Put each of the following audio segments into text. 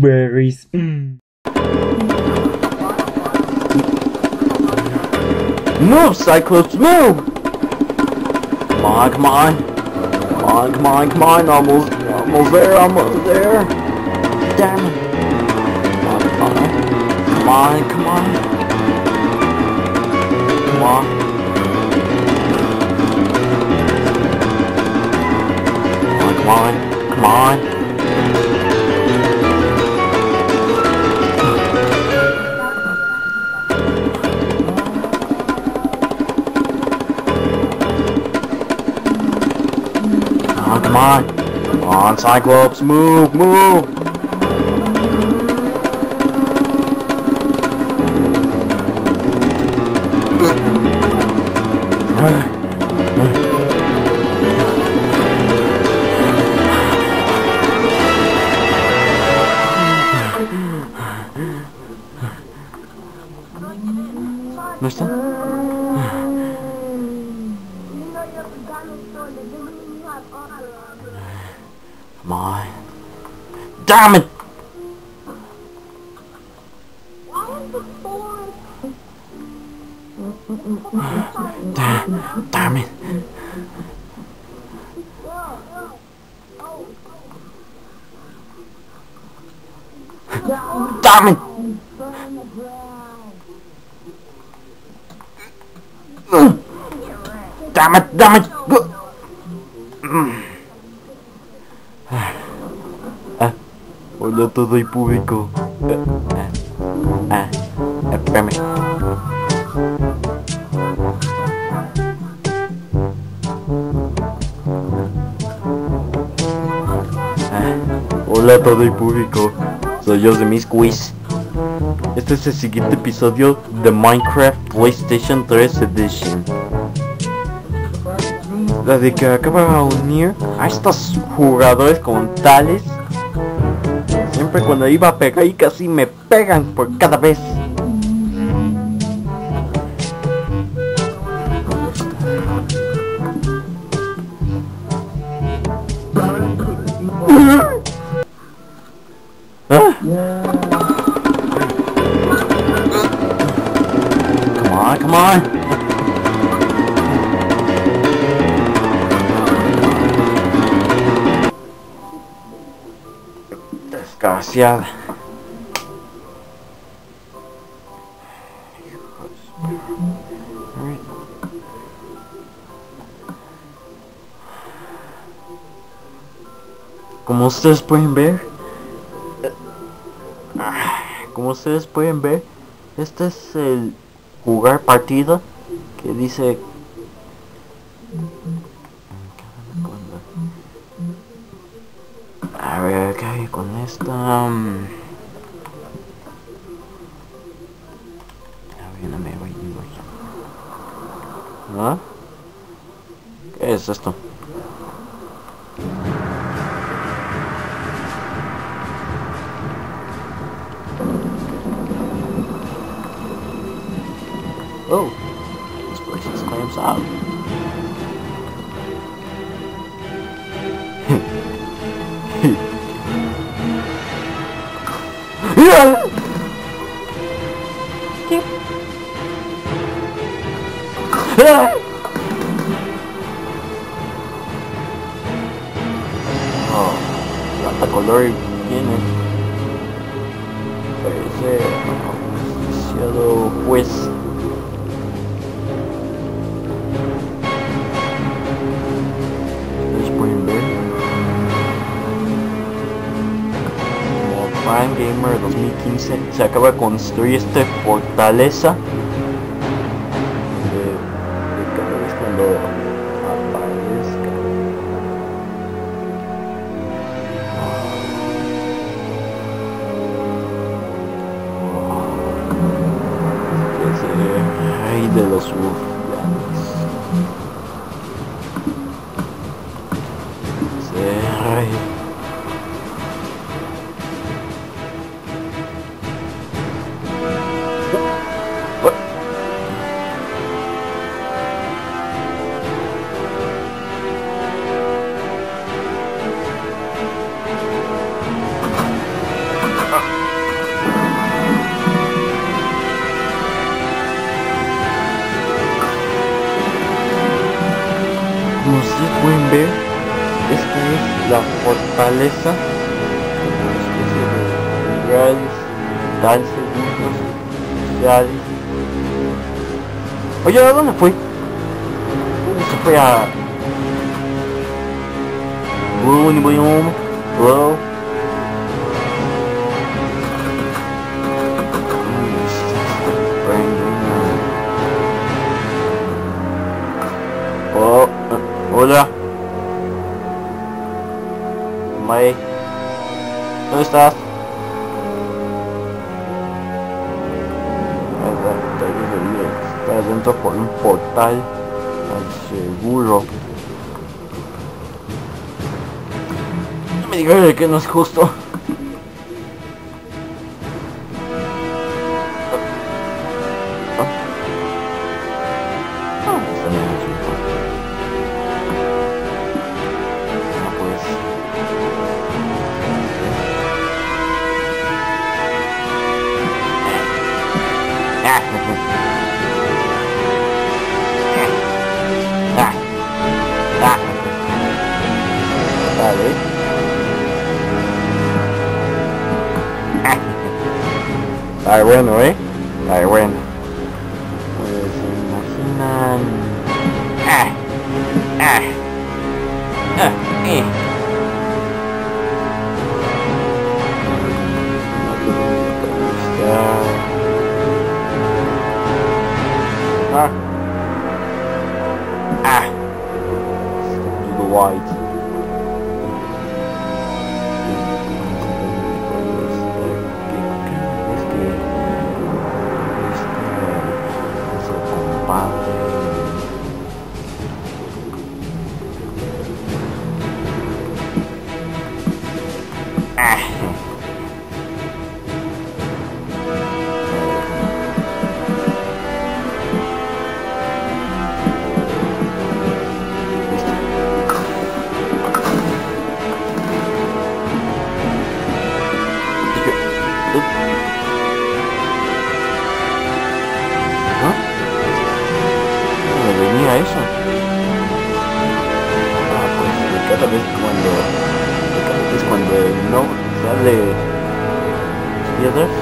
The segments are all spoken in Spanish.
blueberries. Move, Cyclops, move! Come on, come on. Come on, come on, come on. Almost there, almost there. Damn it. Come on, come on. Come on, come on. Come on. Come on, come on. Come on, come on, Cyclops, move, move! ¿No está? Come on. Damn it! Damn it! Damn it! Damn it! Damn it! Hola todo el público. Espérame. Hola a todo el público. Soy yo de Miss Quiz. Este es el siguiente episodio de Minecraft PlayStation 3 Edition. La de que acaba de unir a estos jugadores con tales. Siempre cuando iba a pegar y casi me pegan por cada vez. Come on, come on. Desgraciada. Como ustedes pueden ver, este es el jugar partida que dice a ver qué hay con esta. ¿Ah? ¿Qué es esto? Oh, this person claims out. Oh, hasta color tiene. Parece demasiado pues. Prime Gamer 2015 se acaba de construir esta fortaleza de cada vez cuando aparezca. Es el rey de los rufianes. Es el rey. como ustedes pueden ver, esta es la fortaleza, una especie de lugares, tal segundos sociales. Oye, ¿a dónde fue? Se fue a... Hello? Oh, hola. May, ¿dónde estás? Está adentro por un portal al seguro. No me digas que no es justo. Ay, bueno, ay, bueno. Pues se imaginan. To the white. Eso. Pues cada vez cuando no sale piedras,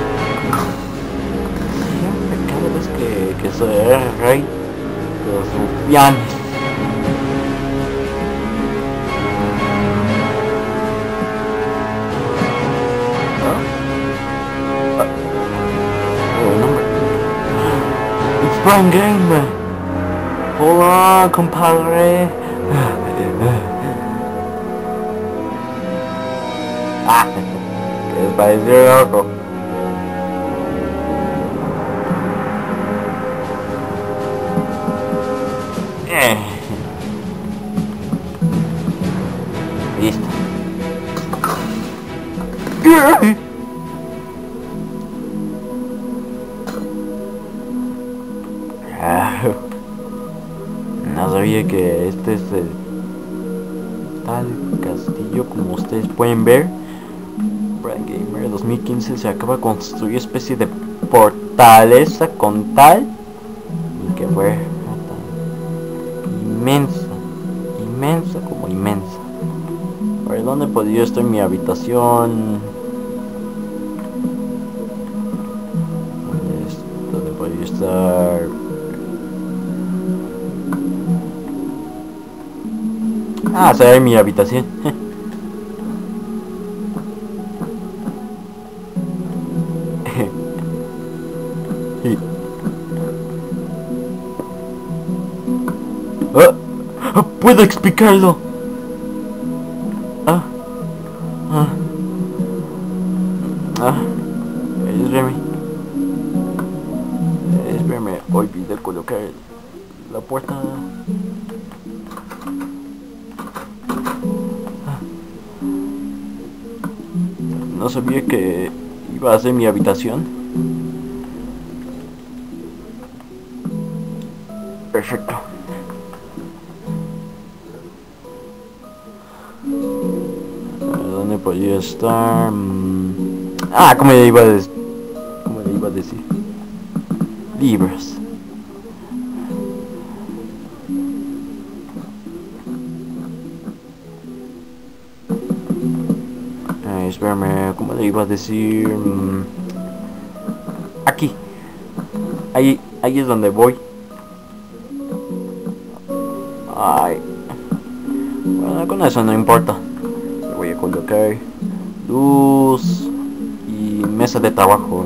siempre cada vez que se es rey de los rufianes. It's Brian Gamer. Hola, compadre. Que parece loco. Listo. No sabía que este es el tal castillo, como ustedes pueden ver. Brian Gamer 2015 se acaba de construir especie de fortaleza con tal y que fue tan inmensa como inmensa. A ver, ¿dónde podría estar mi habitación? ¿Dónde podría estar? Será en mi habitación. ¡Puedo explicarlo! Espérame, olvidé colocar la puerta. No sabía que iba a ser mi habitación. Perfecto. ¿Dónde podría estar? ¿Cómo le iba a decir? Libros. espérame, ¿cómo le iba a decir? Aquí. Ahí es donde voy. Ay. Bueno, con eso no importa. Voy a colocar luz y mesa de trabajo.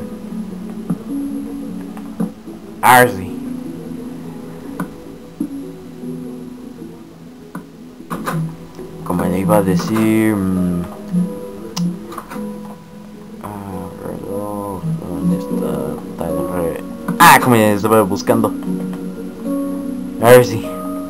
Arzi. Como le iba a decir, reloj, ¿dónde está el reloj? Como ya estaba buscando. Arzi.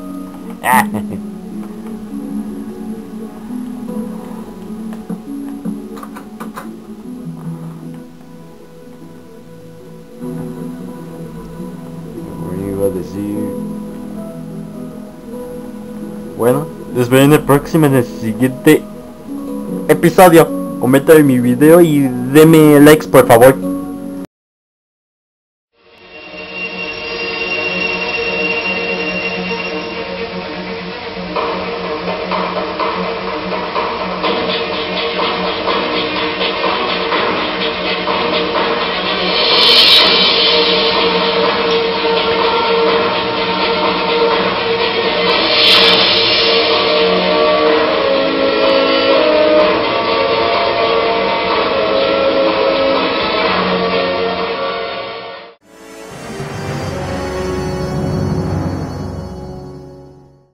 Decir, bueno, les veo en el próximo, en el siguiente episodio. Comenten mi video y denme likes, por favor.